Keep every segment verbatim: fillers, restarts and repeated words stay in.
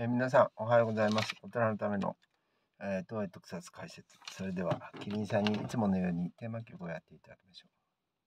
えー皆さん、おはようございます。大人のための、えー、東映特撮解説。それでは、キリンさんにいつものようにテーマ曲をやっていただきましょう。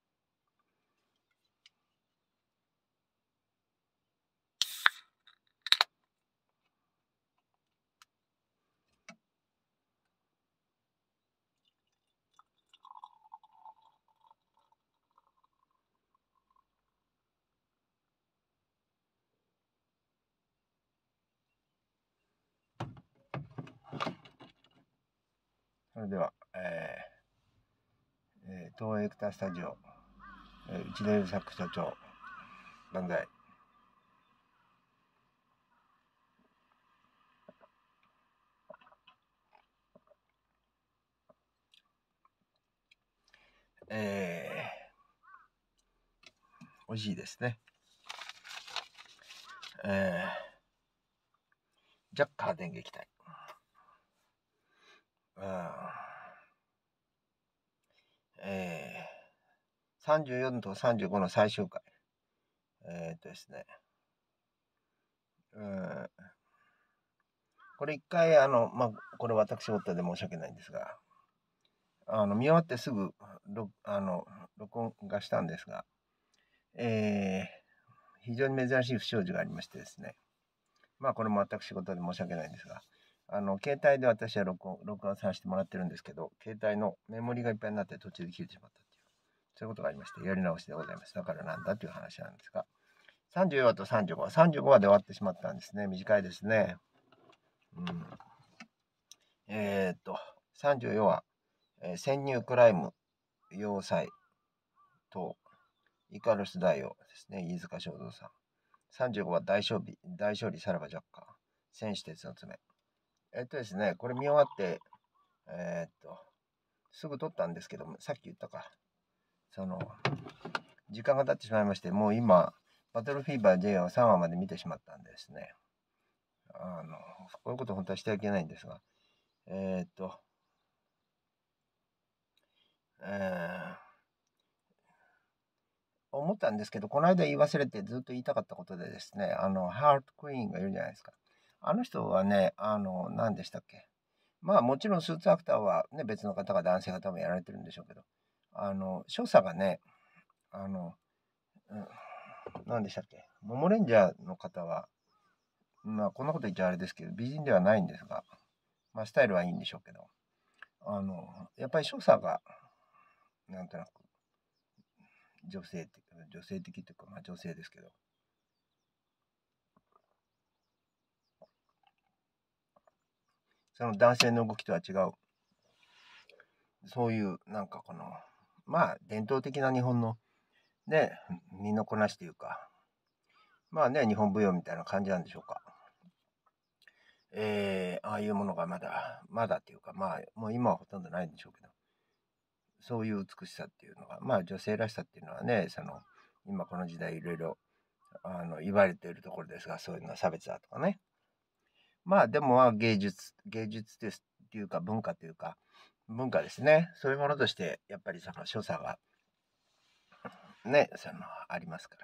それでは、えーえー東映エクタースタジオ、えー、内田優作社長、万歳。えー、美味しいですね。えー、ジャッカー電撃隊。あえー、さんじゅうよんとさんじゅうごの最終回。えー、っとですね。うんこれ一回、あの、まあ、これ私事で申し訳ないんですが、あの見終わってすぐ録あの録音がしたんですが、えー、非常に珍しい不祥事がありましてですね、まあこれも私事で申し訳ないんですが、あの携帯で私は録音録音させてもらってるんですけど、携帯のメモリがいっぱいになって途中で切れてしまったっていう、そういうことがありまして、やり直しでございます。だからなんだという話なんですが、さんじゅうよんとさんじゅうご、さんじゅうごはで終わってしまったんですね。短いですね。うん、えー、っと、さんじゅうよんは、えー潜入クライム要塞とイカロス大王ですね。飯塚正三さん。さんじゅうごは大勝利、大勝利さらばジャッカー。戦士鉄の爪。えっとですね、これ見終わって、えーっと、すぐ撮ったんですけども、さっき言ったか。その、時間が経ってしまいまして、もう今、バトルフィーバー J をさんわまで見てしまったんでですね。あの、こういうこと本当はしてはいけないんですが、えーっと、えー思ったんですけど、この間言い忘れてずっと言いたかったことでですね、あの、ハートクイーンがいるじゃないですか。あの人はね、あの、何でしたっけ。まあもちろんスーツアクターはね、別の方が男性が多分やられてるんでしょうけど、あの、所作がね、あの、うん、何でしたっけ。モモレンジャーの方は、まあこんなこと言っちゃあれですけど、美人ではないんですが、まあスタイルはいいんでしょうけど、あの、やっぱり所作が、なんとなく、女性的、女性的というか、まあ女性ですけど、その男性の動きとは違う、そういう、なんかこの、まあ伝統的な日本のね、身のこなしというか、まあね、日本舞踊みたいな感じなんでしょうか。えー、ああいうものがまだ、まだっていうか、まあ、もう今はほとんどないんでしょうけど、そういう美しさっていうのが、まあ女性らしさっていうのはね、その、今この時代いろいろ、あの、言われているところですが、そういうのは差別だとかね。まあでもまあ芸術、芸術ですっていうか文化というか、文化ですね。そういうものとして、やっぱりその所作がね、その、ありますから。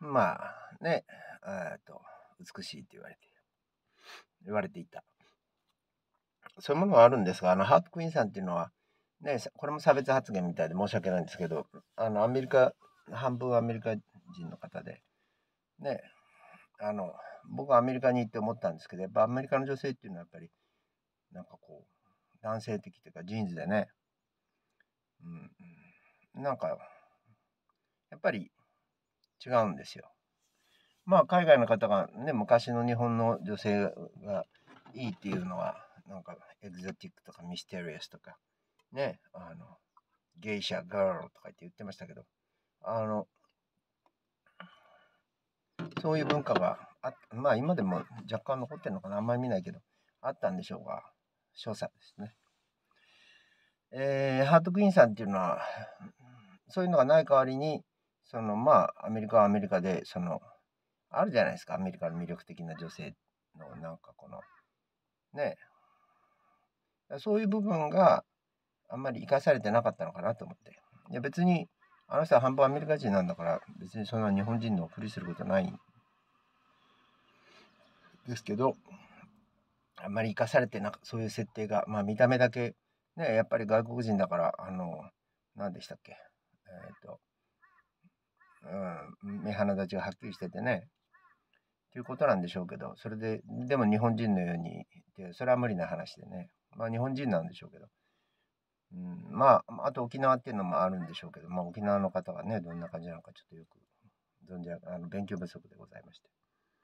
まあね、えっと、美しいって言われて、言われていた。そういうものがあるんですが、あの、ハートクイーンさんっていうのは、ね、これも差別発言みたいで申し訳ないんですけど、あの、アメリカ、半分アメリカ人の方で、ね、あの、僕はアメリカに行って思ったんですけど、やっぱアメリカの女性っていうのはやっぱり、なんかこう、男性的というか、ジーンズでね、うん、なんか、やっぱり違うんですよ。まあ、海外の方がね、昔の日本の女性がいいっていうのは、なんか、エグゾティックとかミステリアスとか、ね、あの、ゲイシャ、ガールとか言って言ってましたけど、あの、そういう文化があ、まあ今でも若干残ってるのかな、あんまり見ないけど、あったんでしょうが、少佐ですね。えー、ハートクイーンさんっていうのは、そういうのがない代わりに、そのまあ、アメリカはアメリカで、その、あるじゃないですか、アメリカの魅力的な女性の、なんかこの、ね、そういう部分があんまり生かされてなかったのかなと思って。いや別に、あの人は半分アメリカ人なんだから、別にそんな日本人のふりすることない。 ですけど、あんまり生かされてなく、そういう設定が、まあ見た目だけ、ね、やっぱり外国人だから、あの、何でしたっけ、えっと、うん、目鼻立ちがはっきりしててね、っていうことなんでしょうけど、それで、でも日本人のように、でそれは無理な話でね、まあ日本人なんでしょうけど、うん、まあ、あと沖縄っていうのもあるんでしょうけど、まあ沖縄の方がね、どんな感じなのかちょっとよく存じ上げ、あの勉強不足でございまして。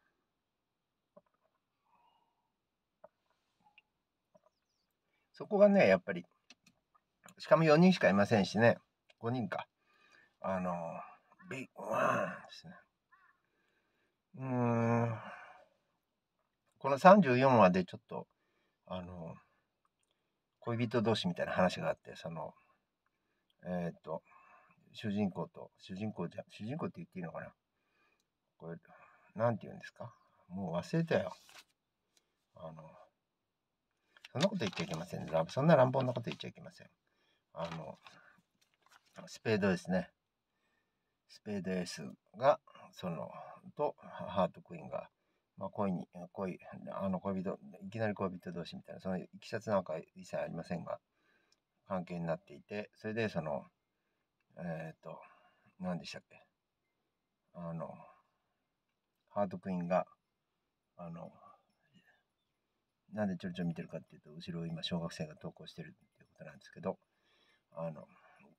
そこがね、やっぱり、しかもよにんしかいませんしね、ごにんか。あの、ビッグワンですね。うーん、このさんじゅうよんわでちょっと、あの、恋人同士みたいな話があって、その、えっと、主人公と、主人公じゃ、主人公って言っていいのかな、これ、なんて言うんですか、もう忘れたよ。あの、そんなこと言っちゃいけませんね。そんな乱暴なこと言っちゃいけません。あの、スペードですね。スペードエースが、その、と、ハートクイーンが、まあ、恋に、恋、あの恋人、いきなり恋人同士みたいな、そのいきさつなんか一切ありませんが、関係になっていて、それで、その、えっ、ー、と、何でしたっけ、あの、ハートクイーンが、あの、なんでちょろちょろ見てるかっていうと、後ろ今小学生が登校してるっていうことなんですけど、あの、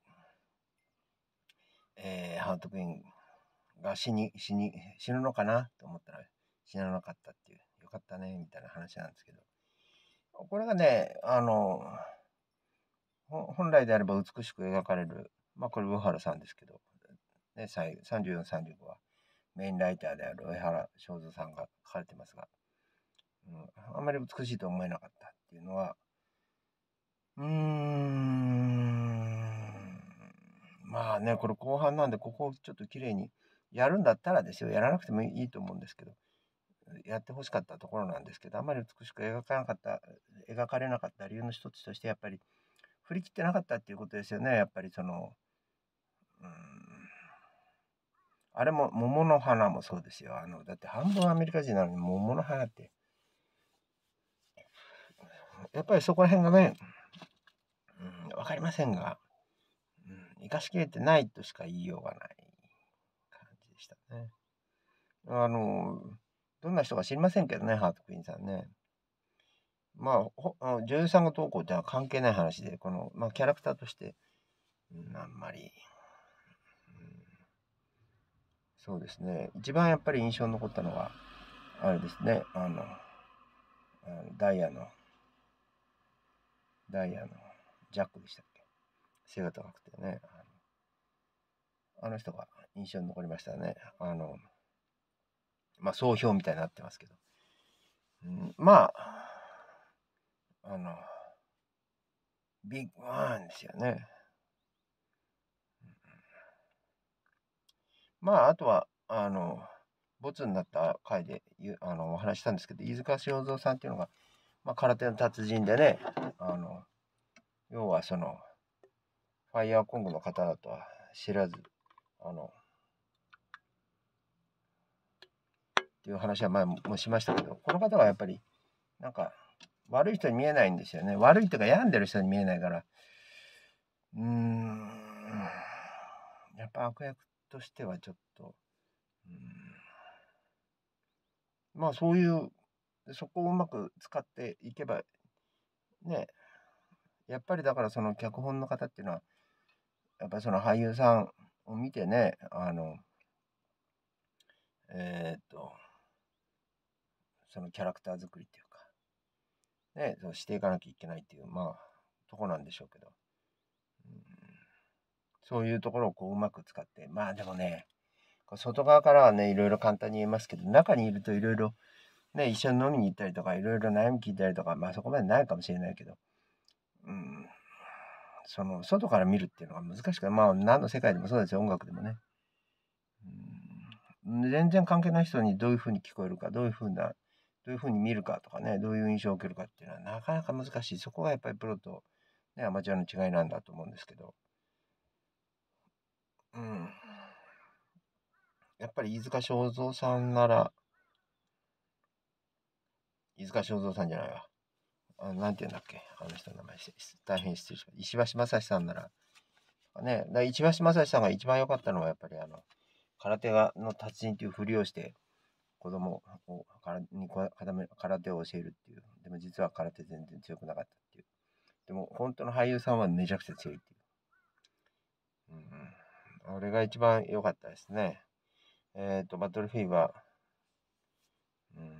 えー、ハートクイーンが死に、死に、死ぬのかなと思ったら死ななかったっていう、よかったね、みたいな話なんですけど、これがね、あの、本来であれば美しく描かれる、まあこれ上原さんですけど、ね、さんじゅうよん、さんじゅうごはメインライターである上原正三さんが書かれてますが、うん、あんまり美しいと思えなかったっていうのは、うーん、まあね、これ後半なんで、ここをちょっと綺麗にやるんだったらですよ、やらなくてもいいと思うんですけど、やってほしかったところなんですけど、あんまり美しく描かなかった、描かれなかった理由の一つとして、やっぱり振り切ってなかったっていうことですよね、やっぱりその、うーん、あれも桃の花もそうですよ。あの、だって半分アメリカ人なのに桃の花って、やっぱりそこら辺がね、うん、わかりませんが、うん、生かしきれてないとしか言いようがない感じでしたね。あの、どんな人か知りませんけどね、ハートクイーンさんね。まあ、ほあの女優さんがどうこうってのは関係ない話で、この、まあ、キャラクターとして、うん、あんまり、うん、そうですね、一番やっぱり印象に残ったのは、あれですね、あの、あのダイヤの、ダイヤのジャックでしたっけ、背が高くてね、あの、あの人が印象に残りましたね。あの、まあ、総評みたいになってますけど、うん、まあ、あの、ビッグワンですよね。まあ、あとは、あの、ボツになった回であのお話したんですけど、飯塚正三さんっていうのが、まあ、空手の達人でね、あの、要はその、ファイヤーコングの方だとは知らず、あの、っていう話は前もしましたけど、この方はやっぱり、なんか、悪い人に見えないんですよね。悪いというか病んでる人に見えないから、うーん、やっぱ悪役としてはちょっと、うーん、まあそういう、そこをうまく使っていけば、ね、やっぱりだからその脚本の方っていうのは、やっぱりその俳優さんを見てね、あの、えーっと、そのキャラクター作りっていうか、ね、そうしていかなきゃいけないっていう、まあ、とこなんでしょうけど、うん、そういうところをこううまく使って、まあでもね、外側からはね、いろいろ簡単に言えますけど、中にいるといろいろ、ね、一緒に飲みに行ったりとか、いろいろ悩み聞いたりとか、まあそこまでないかもしれないけど、うん、その、外から見るっていうのが難しくて、まあ何の世界でもそうですよ、音楽でもね。うん、全然関係ない人にどういうふうに聞こえるか、どういうふうな、どういうふうに見るかとかね、どういう印象を受けるかっていうのはなかなか難しい。そこがやっぱりプロと、ね、アマチュアの違いなんだと思うんですけど、うん。やっぱり飯塚正三さんなら、 飯塚正三さんじゃないわ。あなんて言うんだっけ、あの人の名前、大変失礼しました。石橋正史さんなら、ね、だ石橋正史さんが一番良かったのは、やっぱりあの、空手がの達人というふりをして、子供をからに空手を教えるっていう。でも実は空手全然強くなかったっていう。でも本当の俳優さんはめちゃくちゃ強いっていう。うん、俺が一番良かったですね。えっ、ー、と、バトルフィーバー。うん、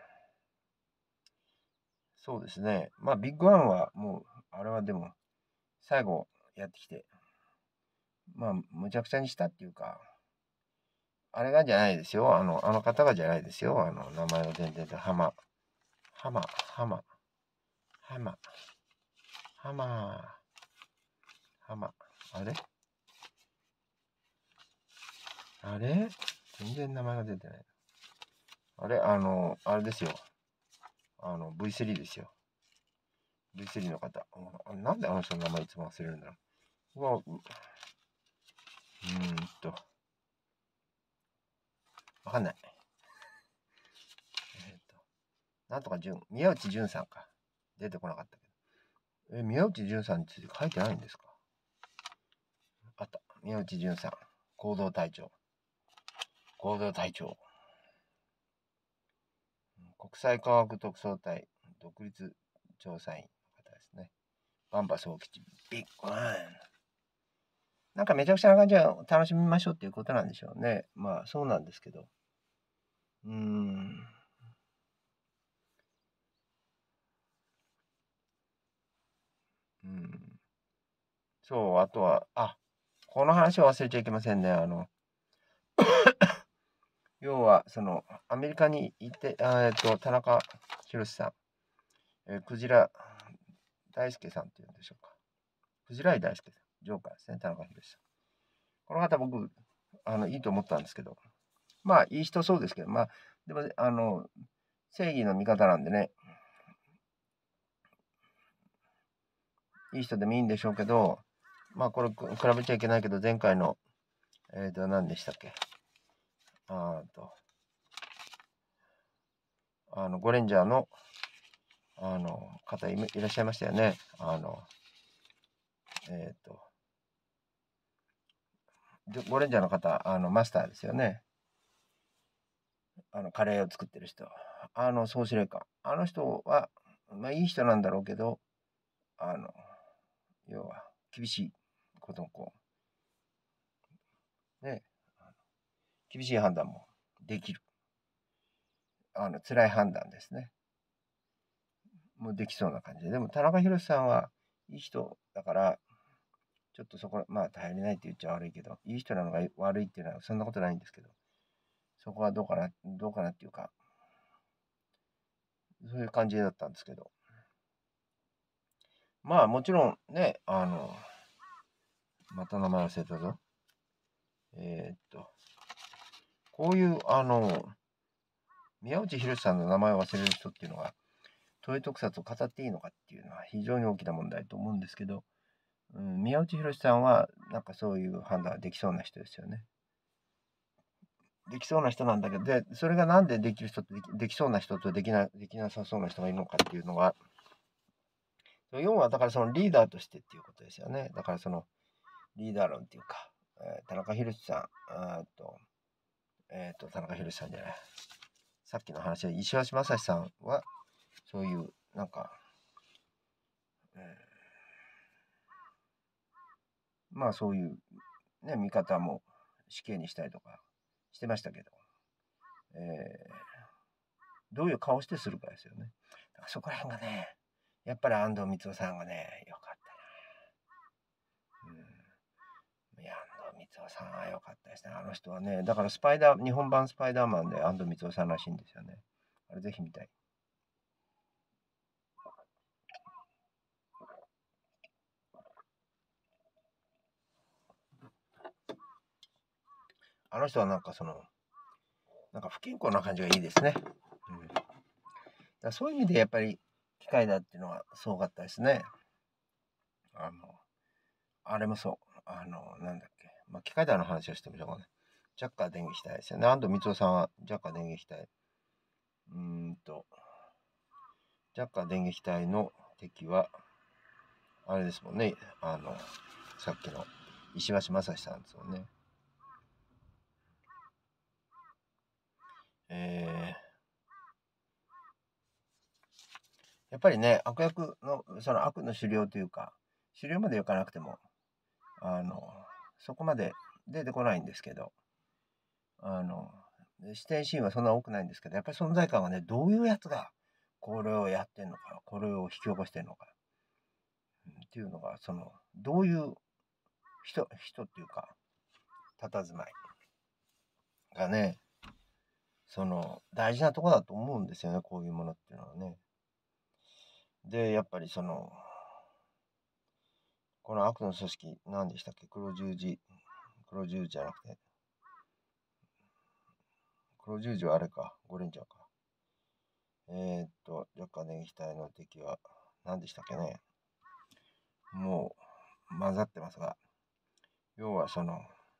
そうですね。まあ、ビッグワンはもう、あれはでも、最後やってきて、まあ、むちゃくちゃにしたっていうか、あれがじゃないですよ。あの、あの方がじゃないですよ。あの、名前が全然で、ハマ、ハマ、ハマ、ハマ、ハマ、ハマ、あれあれ全然名前が出てない。あれあの、あれですよ。あの、ブイスリー ですよ。ブイスリー の方。なんであの人の名前いつも忘れるんだろう。うわ、ううーんと。わかんない。えっと、なんとか淳、宮内淳さんか。出てこなかったけど。え、宮内淳さんについて書いてないんですか？あった。宮内淳さん。行動隊長。行動隊長。国際科学特捜隊独立調査員の方ですね。バンバ総吉。ビッグワン。なんかめちゃくちゃな感じは楽しみましょうっていうことなんでしょうね。まあそうなんですけど。うーん。うん。そう、あとは、あ、この話を忘れちゃいけませんね。あの、要は、その、アメリカに行って、あえっと、田中宏さん、えー、クジラ大輔さんっていうんでしょうか。クジライ大輔さん、ジョーカーですね、田中宏さん。この方、僕、あの、いいと思ったんですけど、まあ、いい人そうですけど、まあ、でも、あの、正義の味方なんでね、いい人でもいいんでしょうけど、まあ、これ、比べちゃいけないけど、前回の、えっと、何でしたっけ。あと、あの、ゴレンジャーの、あの、方いらっしゃいましたよね。あの、えっと、ゴレンジャーの方、あの、マスターですよね。あの、カレーを作ってる人。あの、総司令官。あの人は、まあ、いい人なんだろうけど、あの、要は、厳しいことをこう、ね、厳しい判断もできる。あの、辛い判断ですね。もうできそうな感じで。でも、田中宏さんはいい人だから、ちょっとそこ、まあ、頼りないって言っちゃ悪いけど、いい人なのが悪いっていうのはそんなことないんですけど、そこはどうかな、どうかなっていうか、そういう感じだったんですけど。まあ、もちろんね、あの、また名前忘れたぞ。えー、っと、こういう、あの、宮内博さんの名前を忘れる人っていうのが、東映特撮を語っていいのかっていうのは非常に大きな問題と思うんですけど、うん、宮内博さんは、なんかそういう判断ができそうな人ですよね。できそうな人なんだけど、で、それがなんでできる人とできできそうな人とできなできなさそうな人がいるのかっていうのが、要はだからそのリーダーとしてっていうことですよね。だからそのリーダー論っていうか、えー、田中宏さん、あと、えっ、ー、と、田中宏さんじゃない。さっきの話で石橋正史さんは、そういう、なんか、えー、まあそういう、ね、見方も死刑にしたりとかしてましたけど、えー、どういう顔してするかですよね。だからそこら辺がね、やっぱり安藤光雄さんがね、よかったな。うん。いや、安藤光雄さんは良かったですね。あの人はね、だからスパイダー、日本版スパイダーマンで安藤光雄さんらしいんですよね。あれぜひ見たい。あの人はなんかその、なんか不健康な感じがいいですね。うん。だそういう意味でやっぱり機械だっていうのはすごかったですね。あの、あれもそう。あの、なんだっけ。まあ、機械だの話をしてみようかな。ジャッカー電撃隊ですよね。安藤光雄さんはジャッカー電撃隊。うーんと、 ジャッカー電撃隊の敵は、あれですもんね。あの、さっきの石橋正史さんですもんね。えー、やっぱりね、悪役の、その悪の狩猟というか、狩猟までいかなくても、あの、そこまで出てこないんですけど、あの、視点シーンはそんな多くないんですけど、やっぱり存在感はね、どういうやつがこれをやってんのか、これを引き起こしてんのか、っていうのが、その、どういう人、人っていうか、佇まいがね、その、大事なとこだと思うんですよね、こういうものっていうのはね。で、やっぱりその、この悪の組織、何でしたっけ、黒十字、黒十字じゃなくて、黒十字はあれか、ゴレンジャーか。えー、っと、ジャッカー電撃隊の敵は何でしたっけね。もう混ざってますが、要はその、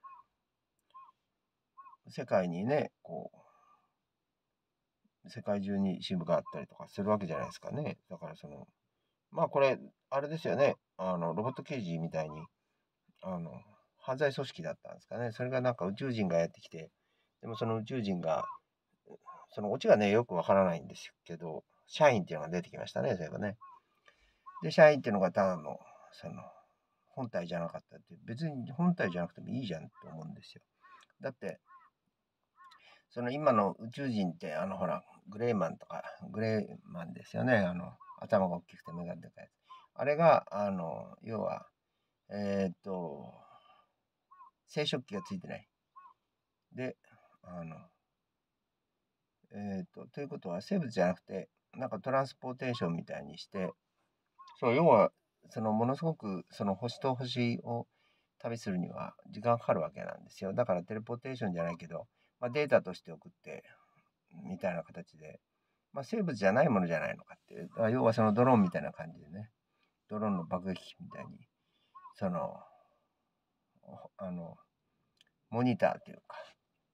世界にね、こう、世界中に支部があったりとかするわけじゃないですかね。だからその、まあこれ、あれですよね。あの、ロボット刑事みたいに、あの、犯罪組織だったんですかね。それがなんか宇宙人がやってきて、でもその宇宙人が、そのオチがね、よくわからないんですけど、社員っていうのが出てきましたね、そういえばね。で、社員っていうのがただの、その、本体じゃなかったって、別に本体じゃなくてもいいじゃんと思うんですよ。だって、その今の宇宙人って、あのほら、グレーマンとか、グレーマンですよね。あの、頭が大きくて目がでかいやつ。あれが、あの、要は、えーっと、生殖器がついてない。で、あの、えーっと、ということは生物じゃなくて、なんかトランスポーテーションみたいにして、そう、要は、そのものすごく、その星と星を旅するには時間かかるわけなんですよ。だからテレポーテーションじゃないけど、まあ、データとして送って、みたいな形で、まあ、生物じゃないものじゃないのかっていう、要はそのドローンみたいな感じでね、ドローンの爆撃機みたいに、その、あの、モニターっていうか、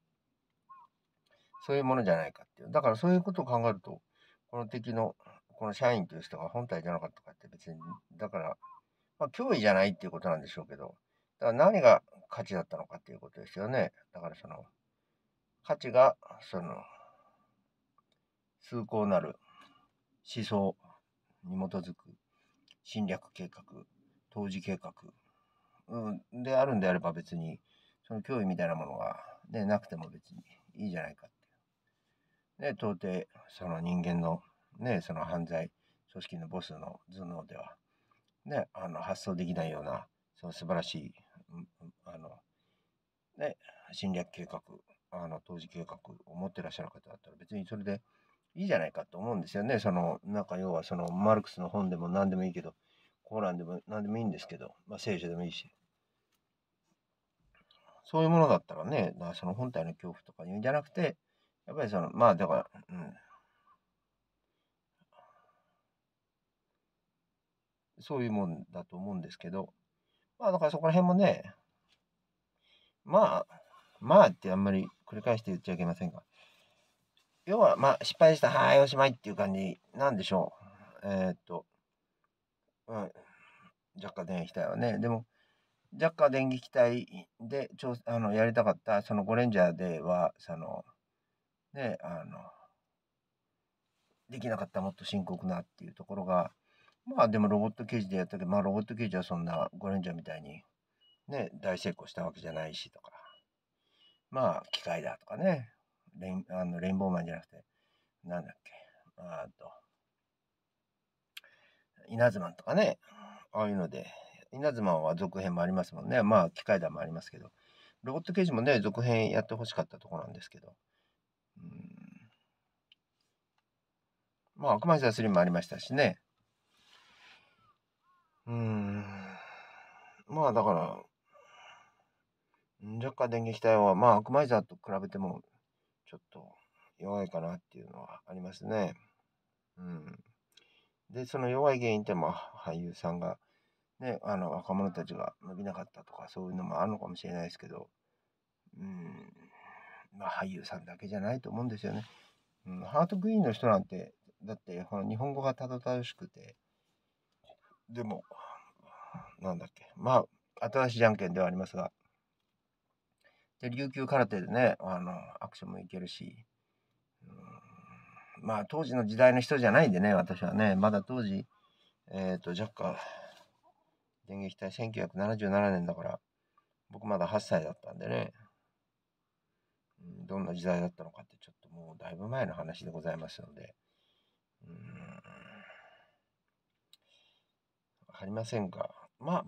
そういうものじゃないかっていう。だからそういうことを考えると、この敵の、この社員という人が本体じゃなかったかって別に、だから、まあ、脅威じゃないっていうことなんでしょうけど、だから何が価値だったのかっていうことですよね。だからその、価値が、その、崇高なる思想に基づく侵略計画、当時計画、うん、であるんであれば別に、その脅威みたいなものが、ね、なくても別にいいじゃないかっていう。ね、到底、その人間の、ね、その犯罪組織のボスの頭脳では、ね、あの発想できないような、その素晴らしい、うん、あの、ね、侵略計画、あの、当時計画を持ってらっしゃる方だったら別にそれでいいじゃないかと思うんですよね。その、なんか要はそのマルクスの本でも何でもいいけど、コーランでも何でもいいんですけど、まあ聖書でもいいし、そういうものだったらね、だからその本体の恐怖とか言うんじゃなくて、やっぱりその、まあだから、うん、そういうもんだと思うんですけど、まあだからそこら辺もね、まあ、まあってあんまり繰り返して言っちゃいけませんが、要はまあ失敗した、はい、おしまいっていう感じなんでしょう。えーっと、うん、ジャッカー電撃隊はね。でも、ジャッカー電撃隊でちょあのやりたかった、そのゴレンジャーでは、その、ね、あの、できなかったもっと深刻なっていうところが、まあでもロボット刑事でやったけど、まあロボット刑事はそんなゴレンジャーみたいにね、大成功したわけじゃないしとか、まあ機械だとかね、レインあのレインボーマンじゃなくて、なんだっけ、あと、稲妻とかね、ああいうので、稲妻は続編もありますもんね。まあ機械だもありますけど、ロボット刑事もね、続編やってほしかったところなんですけど、うん、まあ悪魔座スリムもありましたしね。うーん、まあだから、ジャッカー電撃隊は、まあ、アクマイザーと比べても、ちょっと弱いかなっていうのはありますね。うん。で、その弱い原因ってまあ、俳優さんが、ね、あの、若者たちが伸びなかったとか、そういうのもあるのかもしれないですけど、うん、まあ、俳優さんだけじゃないと思うんですよね。うん、ハートクイーンの人なんて、 だってほら日本語がたどたどしくて、でもなんだっけ、まあ新しいじゃんけんではありますが、で琉球空手でね、あのアクションもいけるし、うん、まあ当時の時代の人じゃないんでね、私はね、まだ当時えっ、ー、とジャッカ電撃隊せんきゅうひゃくななじゅうななねんだから、僕まだはっさいだったんでね、うん、どんな時代だったのかってちょっともうだいぶ前の話でございますので、うん、わかりませんが、ま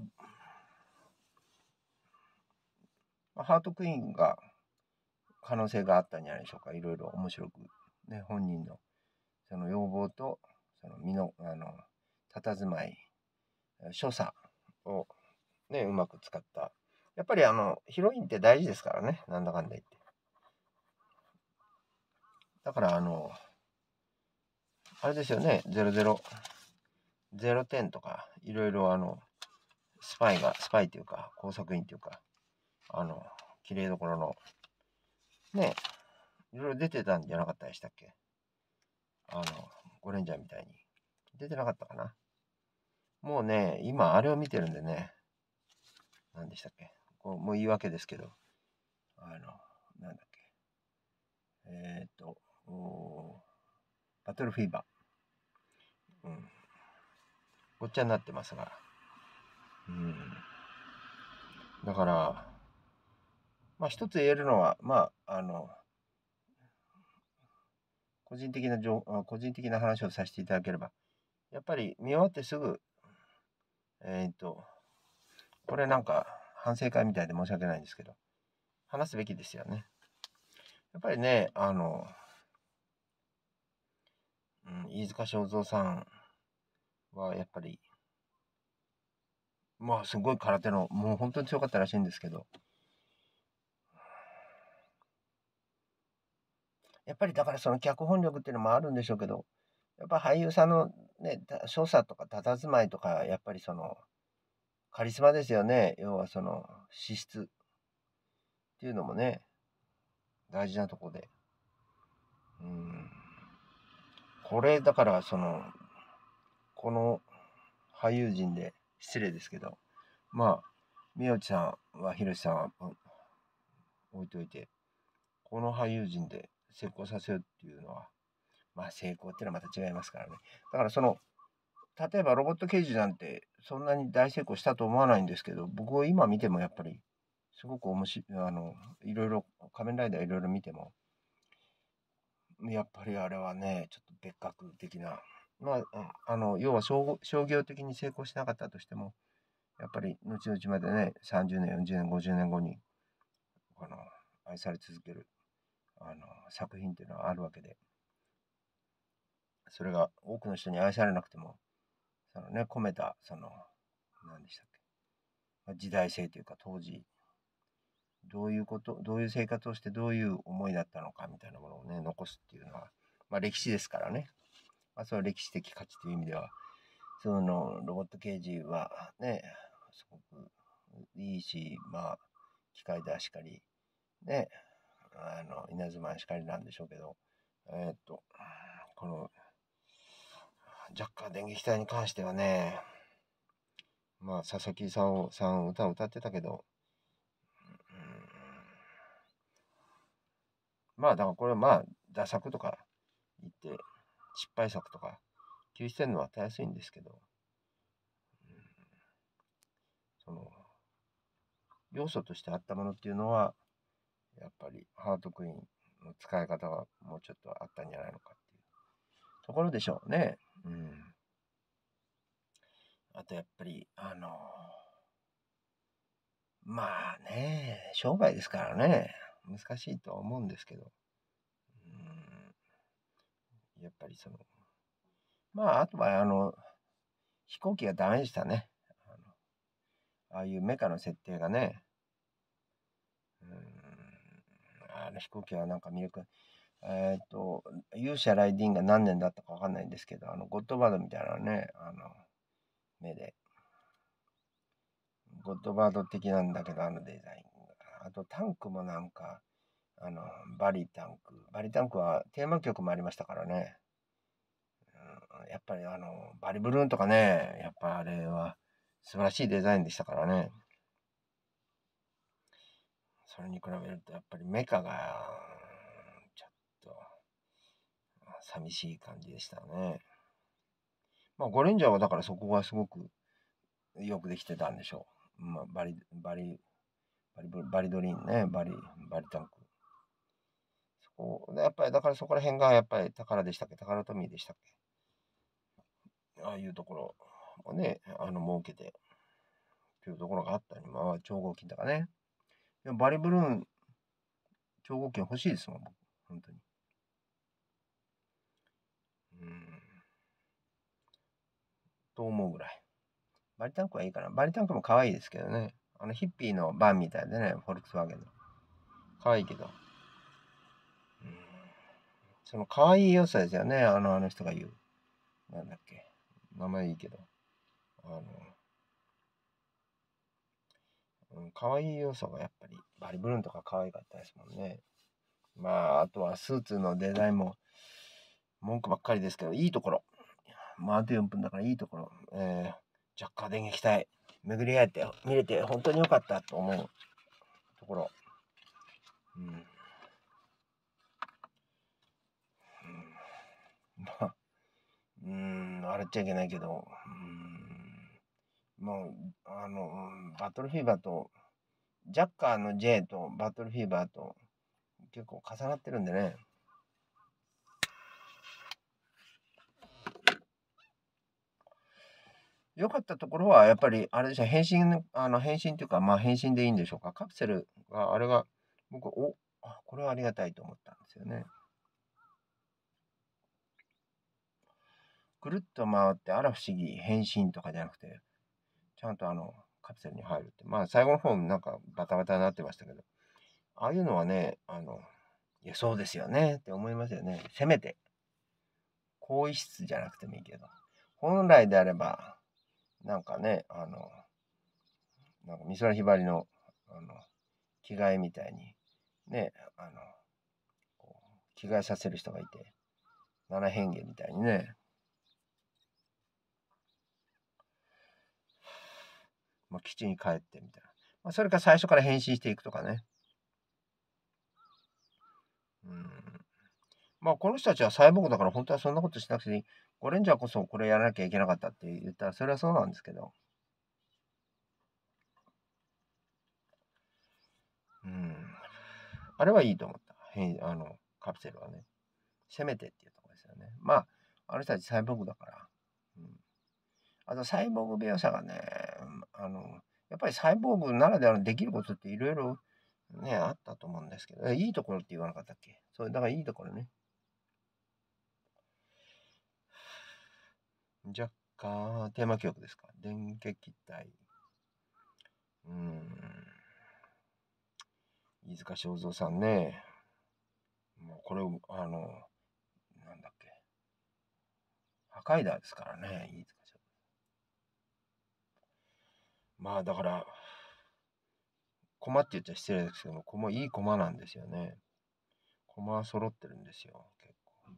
あ、ハートクイーンが可能性があったんじゃないでしょうか。いろいろ面白く、ね、本人のその要望と、その身の、あの、佇まい、所作をね、うまく使った。やっぱりあの、ヒロインって大事ですからね、なんだかんだ言って。だからあの、あれですよね、ゼロゼロ、ゼロてんとか、いろいろあの、スパイが、スパイっていうか、工作員っていうか、あの、綺麗どころの、ね、いろいろ出てたんじゃなかったでしたっけ？あの、ゴレンジャーみたいに。出てなかったかな？もうね、今あれを見てるんでね、何でしたっけ？こうもう言い訳ですけど、あの、なんだっけ？えーっと、バトルフィーバー。うん。ごっちゃになってますが。うん。だから、まあ一つ言えるのは、まあ、あの、個人的な情、個人的な話をさせていただければ、やっぱり見終わってすぐ、えーっと、これなんか反省会みたいで申し訳ないんですけど、話すべきですよね。やっぱりね、あの、うん、飯塚正三さんはやっぱり、まあすごい空手の、もう本当に強かったらしいんですけど、やっぱりだからその脚本力っていうのもあるんでしょうけど、やっぱ俳優さんのね、所作とか佇まいとか、やっぱりその、カリスマですよね。要はその、資質っていうのもね、大事なとこで。うん。これだからその、この俳優陣で失礼ですけど、まあ、宮内さんは、広瀬さんは、うん、置いといて、この俳優陣で成功させるっていうのは、まあ成功っていうのはまた違いますからね。だからその、例えばロボット刑事なんてそんなに大成功したと思わないんですけど、僕は今見てもやっぱり、すごく面白い、あの、いろいろ、仮面ライダーいろいろ見ても、やっぱりあれはね、ちょっと別格的な、まあ、あの、要は商商業的に成功しなかったとしても、やっぱり後々までね、さんじゅうねん、よんじゅうねん、ごじゅうねんごに、あの、愛され続ける、あの、作品っていうのはあるわけで、それが多くの人に愛されなくても、そのね、込めた、その、何でしたっけ、まあ時代性というか、当時、どういうこと、どういう生活をしてどういう思いだったのかみたいなものをね、残すっていうのは、まあ歴史ですからね。まあそれは歴史的価値という意味では、そのロボット刑事はね、すごくいいし、まあ、機械でしかり、ね、あの、稲妻しかりなんでしょうけど、えーっと、この、ジャッカー電撃隊に関してはね、まあ、佐々木功さん歌を歌ってたけど、うん、まあ、だからこれまあ、ダ作とか言って、失敗作とか、救出してるのはたやすいんですけど、うん、その、要素としてあったものっていうのは、やっぱりハートクイーンの使い方はもうちょっとあったんじゃないのかっていうところでしょうね。うん。あとやっぱり、あの、まあね、商売ですからね、難しいとは思うんですけど、うん、やっぱりその、まあ、あとはあの、飛行機がダメでしたね。あの、ああいうメカの設定がね、うん、あの飛行機はなんか魅力、えっと、勇者ライディンが何年だったかわかんないんですけど、あの、ゴッドバードみたいなね、あの、目で、ゴッドバード的なんだけど、あのデザインが。あとタンクもなんか、あの、バリタンク。バリタンクはテーマ曲もありましたからね。 やっぱりあの、バリブルーンとかね、やっぱあれは素晴らしいデザインでしたからね。それに比べるとやっぱりメカが、ちょっと寂しい感じでしたね。まあ、ゴレンジャーはだからそこがすごくよくできてたんでしょう。まあ、バリ、バリ、バリブ、バリドリーンね、バリ、バリタンク。そこ、やっぱりだからそこら辺がやっぱり宝でしたっけ、宝トミーでしたっけ。ああいうところをね、あの、儲けて、というところがあったり、まあ、超合金とかね。でもバリブルーン、超合金欲しいですもん、僕。本当に。うん。と思うぐらい。バリタンクはいいかな。バリタンクも可愛いですけどね。あのヒッピーのバンみたいでね、フォルクスワーゲンの。可愛いけど。うん、その可愛い良さですよね。あの、あの人が言う。なんだっけ。名前いいけど。あの、うん、可愛い要素がやっぱりバリブルーンとか可愛かったですもんね。まあ、あとはスーツのデザインも文句ばっかりですけど、いいところ。まあ、あとよんぷんだからいいところ。えー、ジャッカー電撃隊、巡り合えて、見れて本当に良かったと思うところ。うん。うん、まあ、うーん、笑っちゃいけないけど、うーん、もう、あの、バトルフィーバーと、ジャッカーの J とバトルフィーバーと結構重なってるんでね。良かったところは、やっぱり、あれでしょ、変身、あの、変身というか、まあ、変身でいいんでしょうか。カプセルが、あれが、僕、お、あ、これはありがたいと思ったんですよね。くるっと回って、あら不思議、変身とかじゃなくて、ちゃんとあの、カプセルに入るって。まあ、最後の方、なんか、バタバタになってましたけど、ああいうのはね、あの、いや、そうですよねって思いますよね。せめて、更衣室じゃなくてもいいけど、本来であれば、なんかね、あの、なんか美空ひばりの、あの、着替えみたいに、ね、あの、こう着替えさせる人がいて、七変化みたいにね、まあ、基地に帰ってみたいな。まあ、それから最初から変身していくとかね。うん。まあ、この人たちはサイボーグだから本当はそんなことしなくていい。ゴレンジャーこそこれやらなきゃいけなかったって言ったら、それはそうなんですけど。うん。あれはいいと思った。変あの、カプセルはね。せめてっていうところですよね。まあ、あの人たちサイボーグだから。うん、あと、サイボーグ描写がね、あの、やっぱりサイボーグならではのできることっていろいろね、あったと思うんですけど、いいところって言わなかったっけ。それ、だからいいところね。若干、テーマ曲ですか。電撃隊。うーん。飯塚正三さんね。もうこれ、あの、なんだっけ。破壊ダーですからね、飯塚正三。まあ、だから、駒って言っちゃ失礼ですけども、駒、いい駒なんですよね。駒は揃ってるんですよ、結構。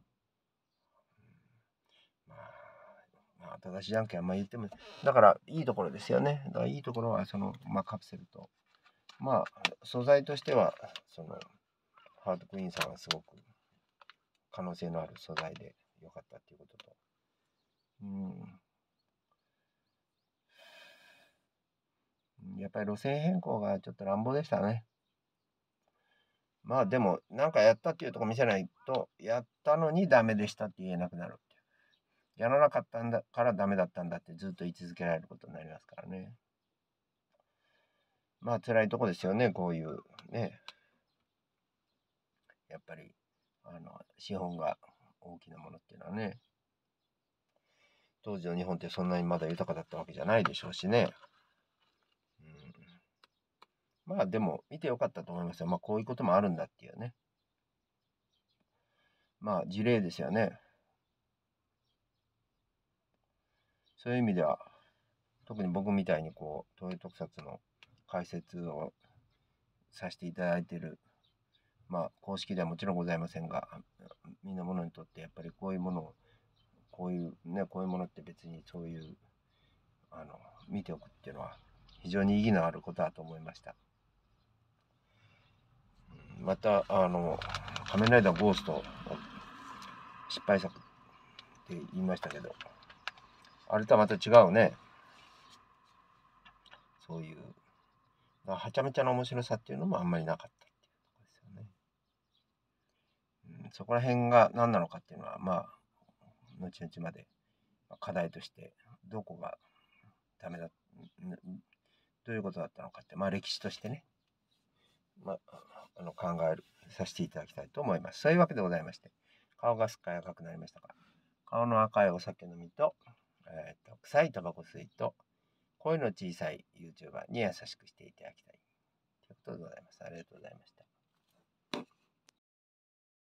まあ、まあ、正しいじゃんけんあんま言っても、だからいいところですよね。だからいいところは、その、まあ、カプセルと、まあ、素材としては、その、ハートクイーンさんはすごく可能性のある素材で良かったっていうことと、うん、やっぱり路線変更がちょっと乱暴でしたね。まあでも、なんかやったっていうとこ見せないと、やったのにダメでしたって言えなくなるっていう。やらなかったんだからダメだったんだってずっと言い続けられることになりますからね。まあ辛いとこですよね、こういうね。やっぱり、あの、資本が大きなものっていうのはね、当時の日本ってそんなにまだ豊かだったわけじゃないでしょうしね。うん、まあでも、見てよかったと思いますよ。まあこういうこともあるんだっていうね。まあ事例ですよね。そういう意味では、特に僕みたいにこう、東映特撮の解説をさせていただいている、まあ公式ではもちろんございませんが、みんなものにとってやっぱりこういうものを、こういうね、こういうものって別にそういう、あの、見ておくっていうのは非常に意義のあることだと思いました。また、あの、仮面ライダーゴースト、失敗作って言いましたけど、あれとはまた違うね。そういう、はちゃめちゃな面白さっていうのもあんまりなかったっていうところですよね。うん、そこら辺が何なのかっていうのは、まあ、後々まで課題として、どこがダメだ、どういうことだったのかって、まあ歴史としてね、まあ、あの考える、させていただきたいと思います。そういうわけでございまして、顔がすっかり赤くなりましたが、顔の赤いお酒飲みと、えー、と臭いタバコ吸いと、声の小さい YouTuber に優しくしていただきたいということでございます。ありがとうございました。